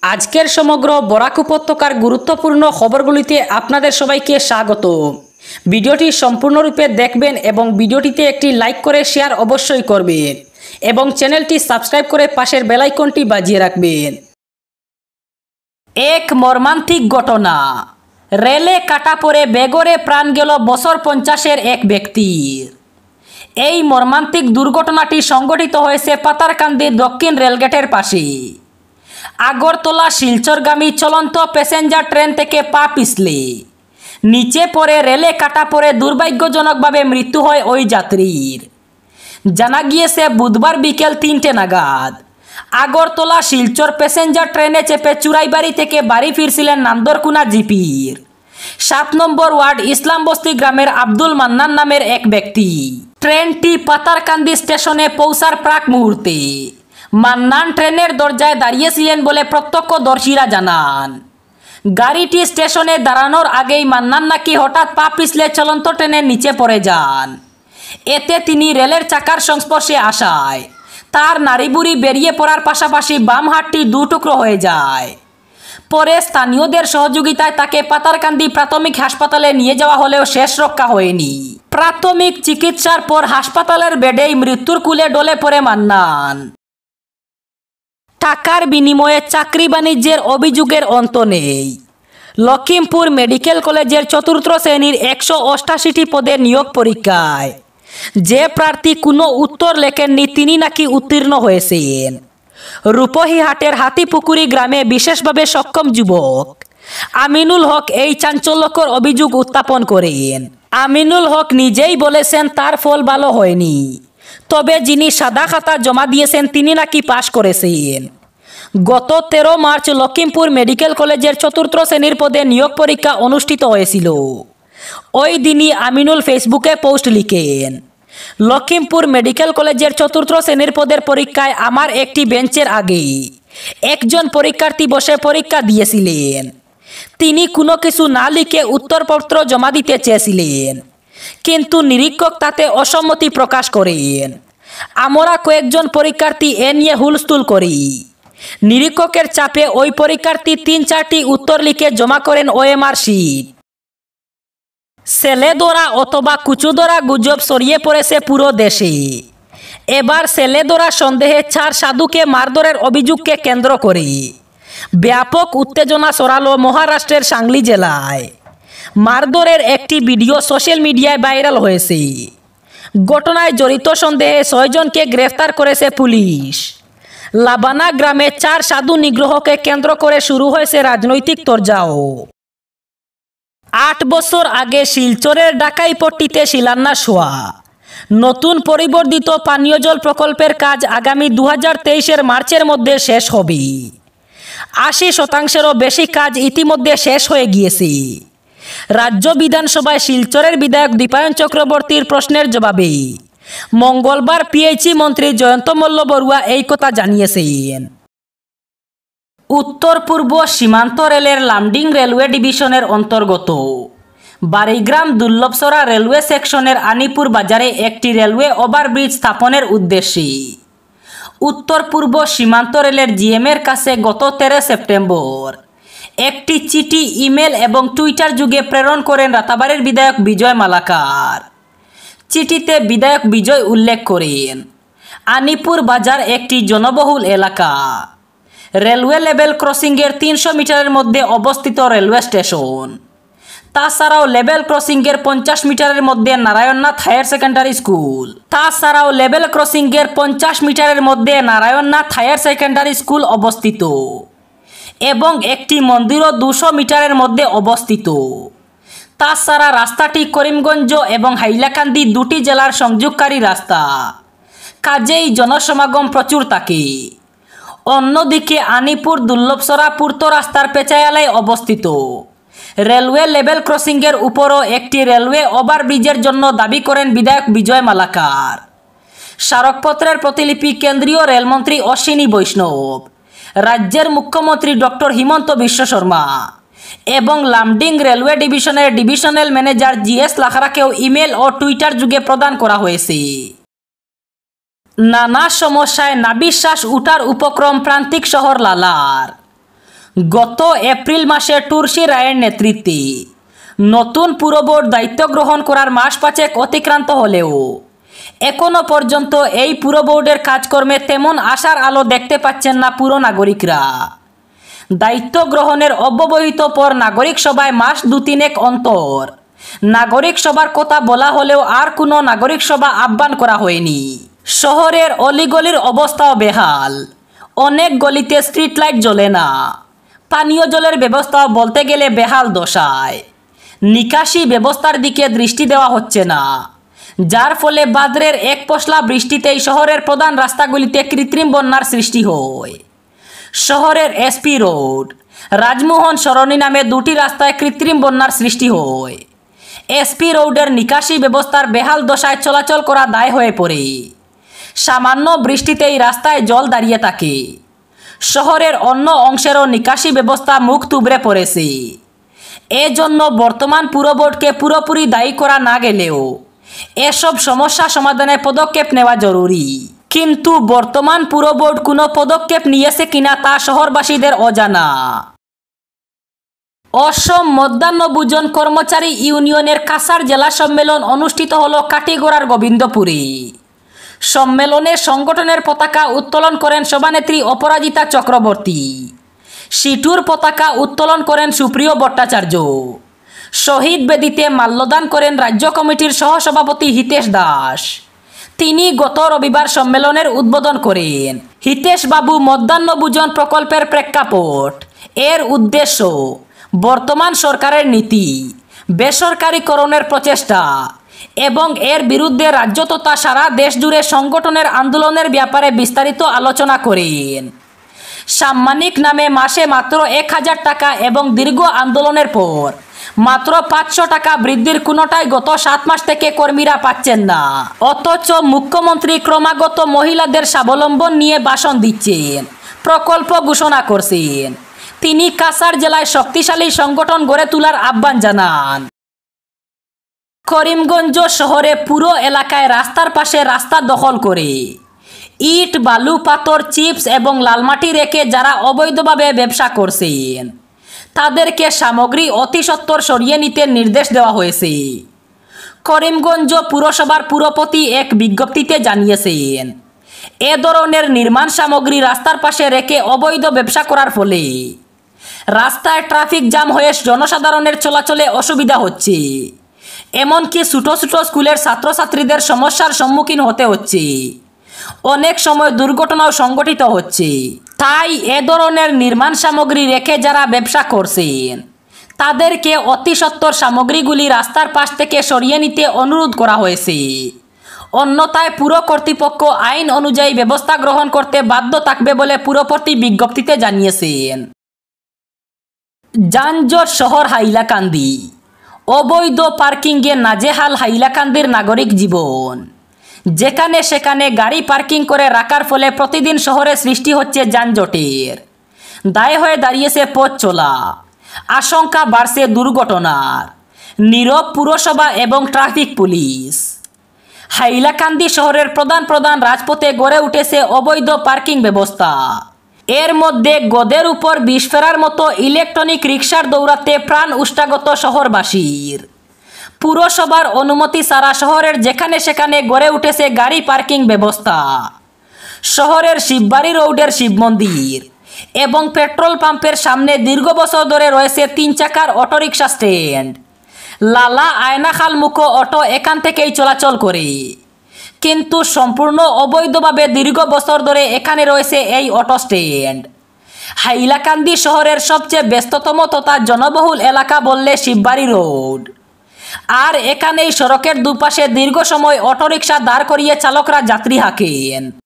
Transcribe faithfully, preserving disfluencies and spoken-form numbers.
আজকের সমগ্র বরাক উপত্যকার গুরুত্বপূর্ণ খবরগুলিতে আপনাদের সবাইকে স্বাগত। ভিডিওটি সম্পূর্ণরূপে দেখবেন এবং ভিডিওটিতে একটি লাইক করে শেয়ার অবশ্যই করবেন এবং চ্যানেলটি সাবস্ক্রাইব করে পাশের বেল আইকনটি বাজিয়ে রাখবেন। এক মর্মান্তিক ঘটনা, রেলে কাটা পড়ে বেঘরে প্রাণ গেল বছর পঞ্চাশের এক ব্যক্তির। এই মর্মান্তিক দুর্ঘটনাটি সংঘটিত হয়েছে পাতারকান্দি দক্ষিণ রেলগেটের পাশে। আগরতলা শিলচরগামী চলন্ত প্যাসেঞ্জার ট্রেন থেকে পা পিছলে নিচে পড়ে রেলে কাটা পড়ে দুর্ভাগ্যজনকভাবে মৃত্যু হয় ওই যাত্রীর। জানা গিয়েছে বুধবার বিকেল তিনটে নাগাদ আগরতলা শিলচর প্যাসেঞ্জার ট্রেনে চেপে চুরাইবাড়ি থেকে বাড়ি ফিরছিলেন নান্দরকুনা জিপির সাত নম্বর ওয়ার্ড ইসলামবস্তি গ্রামের আব্দুল মান্নান নামের এক ব্যক্তি। ট্রেনটি পাতারকান্দি স্টেশনে পৌঁছার প্রাক মুহূর্তে মান্নান ট্রেনের দরজায় দাঁড়িয়েছিলেন বলে প্রত্যক্ষদর্শীরা জানান। গাড়িটি স্টেশনে দাঁড়ানোর আগেই মান্নান নাকি হঠাৎ পা পিছলে চলন্ত ট্রেনের নিচে পড়ে যান। এতে তিনি রেলের চাকার সংস্পর্শে আসায় তার নাড়িভুড়ি বেরিয়ে পড়ার পাশাপাশি বাম হাতটি দু টুকরো হয়ে যায়। পরে স্থানীয়দের সহযোগিতায় তাকে পাতারকান্দি প্রাথমিক হাসপাতালে নিয়ে যাওয়া হলেও শেষ রক্ষা হয়নি। প্রাথমিক চিকিৎসার পর হাসপাতালের বেডেই মৃত্যুর কুলে ডলে পড়ে মান্নান। টাকার বিনিময়ে চাকরি বাণিজ্যের অভিযোগের অন্ত নেই। লখিমপুর মেডিকেল কলেজের চতুর্থ শ্রেণীর একশো অষ্টাশিটি পদের নিয়োগ পরীক্ষায় যে প্রার্থী কোনো উত্তর লেখেননি তিনি নাকি উত্তীর্ণ হয়েছেন। রূপহীহাটের হাতিপুকুরি গ্রামে বিশেষভাবে সক্ষম যুবক আমিনুল হক এই চাঞ্চল্যকর অভিযোগ উত্থাপন করেন। আমিনুল হক নিজেই বলেছেন তার ফল ভালো হয়নি, তবে যিনি সাদা খাতা জমা দিয়েছেন তিনি নাকি পাশ করেছেন। গত তেরো মার্চ লখিমপুর মেডিকেল কলেজের চতুর্থ শ্রেণীর পদে নিয়োগ পরীক্ষা অনুষ্ঠিত হয়েছিল। ওই দিনই আমিনুল ফেসবুকে পোস্ট লিখেন, লখিমপুর মেডিকেল কলেজের চতুর্থ শ্রেণীর পদের পরীক্ষায় আমার একটি বেঞ্চের আগে একজন পরীক্ষার্থী বসে পরীক্ষা দিয়েছিলেন। তিনি কোনো কিছু না লিখে উত্তরপত্র জমা দিতে চেয়েছিলেন, কিন্তু নিরীক্ষক তাতে অসম্মতি প্রকাশ করেন। আমরা কয়েকজন পরীক্ষার্থী এ নিয়ে হুলস্থুল করি। নিরীক্ষকের চাপে ওই পরীক্ষার্থী তিন চারটি উত্তর লিখে জমা করেন ওএমআর শিট। ছেলেদরা অথবা কুচুদরা গুজব ছড়িয়ে পড়েছে পুরো দেশে। এবার ছেলেদরা সন্দেহে চার সাধুকে মারধরের অভিযোগকে কেন্দ্র করে ব্যাপক উত্তেজনা ছড়ালো মহারাষ্ট্রের সাংলি জেলায়। মারধরের একটি ভিডিও সোশ্যাল মিডিয়ায় ভাইরাল হয়েছে। ঘটনায় জড়িত সন্দেহে ছয়জনকে গ্রেফতার করেছে পুলিশ। লাবানা গ্রামে চার সাধু নিগ্রহকে কেন্দ্র করে শুরু হয়েছে রাজনৈতিক তোড়জোড়। আট বছর আগে শিলচরের ডাকাইপট্টিতে শিলান্যাস হওয়া নতুন পরিবর্ধিত পানীয় জল প্রকল্পের কাজ আগামী দু হাজার তেইশের মার্চের মধ্যে শেষ হবে। আশি শতাংশেরও বেশি কাজ ইতিমধ্যে শেষ হয়ে গিয়েছে। রাজ্য বিধানসভায় শিলচরের বিধায়ক দীপায়ন চক্রবর্তীর প্রশ্নের জবাবে মঙ্গলবার পিএইচই মন্ত্রী জয়ন্ত মল্ল বড়ুয়া এই কথা জানিয়েছেন। উত্তর পূর্ব সীমান্ত রেলের লামডিং রেলওয়ে ডিভিশনের অন্তর্গত বারিগ্রাম দুর্লভসরা রেলওয়ে সেকশনের আনিপুর বাজারে একটি রেলওয়ে ওভারব্রিজ স্থাপনের উদ্দেশ্যে উত্তর পূর্ব সীমান্ত রেলের জিএমের কাছে গত তেরো সেপ্টেম্বর একটি চিঠি, ইমেল এবং টুইটার যুগে প্রেরণ করেন রাতাবাড়ির বিধায়ক বিজয় মালাকার। চিঠিতে বিধায়ক বিজয় উল্লেখ করেন, আনিপুর বাজার একটি জনবহুল এলাকা। রেলওয়ে লেভেল ক্রসিংয়ের তিনশো মিটারের মধ্যে অবস্থিত রেলওয়ে স্টেশন। তাছাড়াও লেভেল ক্রসিংয়ের পঞ্চাশ মিটারের মধ্যে নারায়ণনাথ হায়ার সেকেন্ডারি স্কুল তাছাড়াও লেভেল ক্রসিংয়ের পঞ্চাশ মিটারের মধ্যে নারায়ণনাথ হায়ার সেকেন্ডারি স্কুল অবস্থিত এবং একটি মন্দিরও দুশো মিটারের মধ্যে অবস্থিত। তাছাড়া রাস্তাটি করিমগঞ্জ এবং হাইলাকান্দি দুটি জেলার সংযোগকারী রাস্তা, কাজেই জনসমাগম প্রচুর থাকে। অন্যদিকে আনিপুর দুর্লভসরা পূর্ত রাস্তার পেচায়ালায় অবস্থিত। রেলওয়ে লেভেল ক্রসিংয়ের উপরও একটি রেলওয়ে ওভারব্রিজের জন্য দাবি করেন বিধায়ক বিজয় মালাকার। স্মারকপত্রের প্রতিলিপি কেন্দ্রীয় রেলমন্ত্রী অশ্বিনী বৈষ্ণব, রাজ্যের মুখ্যমন্ত্রী ডক্টর হিমন্ত বিশ্ব শর্মা এবং লামডিং রেলওয়ে ডিভিশনের ডিভিশনাল ম্যানেজার জিএস লাখরাকেও ইমেল ও টুইটার যুগে প্রদান করা হয়েছে। নানা সমস্যায় নাবিশ্বাস উঠার উপক্রম প্রান্তিক শহর লালার। গত এপ্রিল মাসে টুরসি রায়ের নেতৃত্বে নতুন পুরবোর্ড দায়িত্ব গ্রহণ করার মাস পাঁচেক অতিক্রান্ত হলেও এখনো পর্যন্ত এই পুরবোর্ডের কাজকর্মে তেমন আশার আলো দেখতে পাচ্ছেন না পুর নাগরিকরা। দায়িত্ব গ্রহণের অব্যবহিত পর নাগরিক সভায় মাস দু তিনেক অন্তর নাগরিক সভার কথা বলা হলেও আর কোনো নাগরিক সভা আহ্বান করা হয়নি। শহরের অলিগলির অবস্থাও বেহাল, অনেক গলিতে স্ট্রিট লাইট জ্বলে না, পানীয় জলের ব্যবস্থাও বলতে গেলে বেহাল দশায়, নিকাশি ব্যবস্থার দিকে দৃষ্টি দেওয়া হচ্ছে না, যার ফলে ভাদ্রের এক পশলা বৃষ্টিতেই শহরের প্রধান রাস্তাগুলিতে কৃত্রিম বন্যার সৃষ্টি হয়। শহরের এসপি রোড, রাজমোহন সরণি নামে দুটি রাস্তায় কৃত্রিম বন্যার সৃষ্টি হয়। এসপি রোডের নিকাশি ব্যবস্থার বেহাল দশায় চলাচল করা দায় হয়ে পড়ে। সামান্য বৃষ্টিতেই রাস্তায় জল দাঁড়িয়ে থাকে। শহরের অন্য অংশেরও নিকাশি ব্যবস্থা মুখ তুবড়ে পড়েছে। এজন্য বর্তমান পুরবোর্ডকে পুরোপুরি দায়ী করা না গেলেও এসব সমস্যা সমাধানে পদক্ষেপ নেওয়া জরুরি। কিন্তু বর্তমান পুরবোর্ড কোনো পদক্ষেপ নিয়েছে কিনা তা শহরবাসীদের অজানা। অসম মধ্যাহ্নভোজন কর্মচারী ইউনিয়নের কাছাড় জেলা সম্মেলন অনুষ্ঠিত হল কাটিগড়ার গোবিন্দপুরে। সম্মেলনে সংগঠনের পতাকা উত্তোলন করেন সভানেত্রী অপরাজিতা চক্রবর্তী। সিটুর পতাকা উত্তোলন করেন সুপ্রিয় ভট্টাচার্য। শহীদ বেদিতে মাল্যদান করেন রাজ্য কমিটির সহসভাপতি হিতেশ দাস। তিনি গত রবিবার সম্মেলনের উদ্বোধন করেন। হিতেশ বাবু মধ্যাহ্নভোজন প্রকল্পের প্রেক্ষাপট, এর উদ্দেশ্য, বর্তমান সরকারের নীতি, বেসরকারীকরণের প্রচেষ্টা এবং এর বিরুদ্ধে রাজ্য তথা সারা দেশ জুড়ে সংগঠনের আন্দোলনের ব্যাপারে বিস্তারিত আলোচনা করেন। সাম্মানিক নামে মাসে মাত্র এক হাজার টাকা এবং দীর্ঘ আন্দোলনের পর মাত্র পাঁচশো টাকা বৃদ্ধির কোনোটাই গত সাত মাস থেকে কর্মীরা পাচ্ছেন না। অথচ মুখ্যমন্ত্রী ক্রমাগত মহিলাদের স্বাবলম্বন নিয়ে ভাষণ দিচ্ছেন, প্রকল্প ঘোষণা করছেন। তিনি কাছাড় জেলায় শক্তিশালী সংগঠন গড়ে তোলার আহ্বান জানান। করিমগঞ্জ শহরে পুরো এলাকায় রাস্তার পাশে রাস্তা দখল করে ইট, বালু, পাথর, চিপস এবং লালমাটি রেখে যারা অবৈধভাবে ব্যবসা করছেন তাদেরকে সামগ্রী অতি সত্বর সরিয়ে নিতে নির্দেশ দেওয়া হয়েছে। করিমগঞ্জ পুরসভার পুরপতি এক বিজ্ঞপ্তিতে জানিয়েছেন, এ ধরনের নির্মাণ সামগ্রী রাস্তার পাশে রেখে অবৈধ ব্যবসা করার ফলে রাস্তায় ট্রাফিক জ্যাম হয়ে জনসাধারণের চলাচলে অসুবিধা হচ্ছে। এমনকি ছোটো ছোটো স্কুলের ছাত্রছাত্রীদের সমস্যার সম্মুখীন হতে হচ্ছে। অনেক সময় দুর্ঘটনাও সংঘটিত হচ্ছে। তাই এ ধরনের নির্মাণ সামগ্রী রেখে যারা ব্যবসা করছেন তাদেরকে অতি সত্বর সামগ্রীগুলি রাস্তার পাশ থেকে সরিয়ে নিতে অনুরোধ করা হয়েছে। অন্যথায় পুর কর্তৃপক্ষ আইন অনুযায়ী ব্যবস্থা গ্রহণ করতে বাধ্য থাকবে বলে পুরপতি বিজ্ঞপ্তিতে জানিয়েছেন। যানজট শহর হাইলাকান্দি, অবৈধ পার্কিংয়ে নাজেহাল হাইলাকান্দির নাগরিক জীবন। যেখানে সেখানে গাড়ি পার্কিং করে রাখার ফলে প্রতিদিন শহরে সৃষ্টি হচ্ছে যানজটের। দায় হয়ে দাঁড়িয়েছে পথ চলা, আশঙ্কা বাড়ছে দুর্ঘটনার। নীরব পুরসভা এবং ট্রাফিক পুলিশ। হাইলাকান্দি শহরের প্রধান প্রধান রাজপথে গড়ে উঠেছে অবৈধ পার্কিং ব্যবস্থা। এর মধ্যে গদের উপর বিষ ফেরার মতো ইলেকট্রনিক রিকশার দৌড়াতে প্রাণ উষ্টাগত শহরবাসীর। পুরসভার অনুমতি ছাড়া শহরের যেখানে সেখানে গড়ে উঠেছে গাড়ি পার্কিং ব্যবস্থা। শহরের শিববাড়ি রোডের শিব মন্দির এবং পেট্রোল পাম্পের সামনে দীর্ঘ বছর ধরে রয়েছে তিন চাকার অটোরিকশা স্ট্যান্ড। লালা আয়নাখাল মুখ অটো এখান থেকেই চলাচল করে, কিন্তু সম্পূর্ণ অবৈধভাবে দীর্ঘ বছর ধরে এখানে রয়েছে এই অটো স্ট্যান্ড। হাইলাকান্দি শহরের সবচেয়ে ব্যস্ততম তথা জনবহুল এলাকা বললে শিববাড়ি রোড। আর এখানেই সড়কের দুপাশে দীর্ঘ সময় অটোরিকশা দাঁড় করিয়ে চালকরা যাত্রী হাঁকেন।